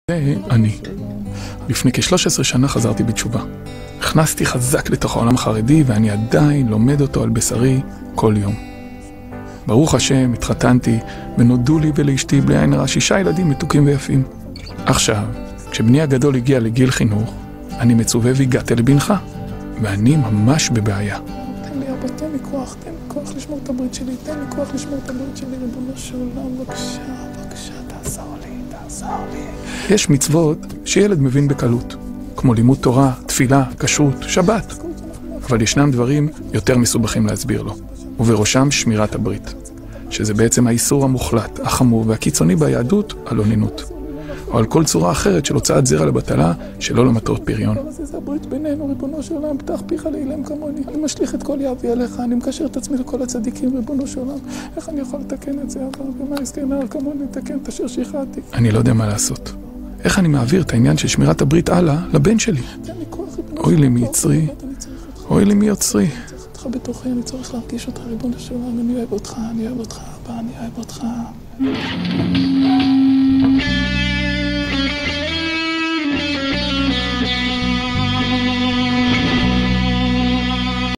זה אני. לפני כ-13 שנה חזרתי בתשובה. הכנסתי חזק לתוך העולם החרדי ואני עדיין לומד אותו על בשרי כל יום. ברוך השם, התחתנתי ונודעו לי ולאשתי בלי עין הרע 6 ילדים מתוקים ויפים. עכשיו, כשבני הגדול הגיע לגיל חינוך, אני מצווה והגעתי לבנך, ואני ממש בבעיה. תן לי אבא, תן לי כוח לשמור את הברית שלי, תן לי כוח לשמור את הברית שלי, ריבונו של עולם, בבקשה, תעזור לי. יש מצוות שילד מבין בקלות, כמו לימוד תורה, תפילה, כשרות, שבת. אבל ישנם דברים יותר מסובכים להסביר לו, ובראשם שמירת הברית, שזה בעצם האיסור המוחלט, החמור והקיצוני ביהדות על אוננות, או על כל צורה אחרת של הוצאת זרע לבטלה שלא למטרות פריון. זה הברית בינינו, ריבונו של עולם, פתח פיך לאילם כמוני. אני משליך את כל יהבי עליך, אני מקשר את עצמי לכל הצדיקים, ריבונו של עולם. איך אני יכול לתקן את זה, אבל במה יזכה נער כמוני לתקן את אשר שכחתי? אני לא יודע מה לעשות. איך אני מעביר את העניין של שמירת הברית הלאה לבן שלי? אוי לי מיצרי, אוי לי מיוצרי. אני צריך אותך בתוכי, אני צריך להרגיש אותך, ריבונו של עולם, אני אוהב אותך, אבא, אני אוהב אותך.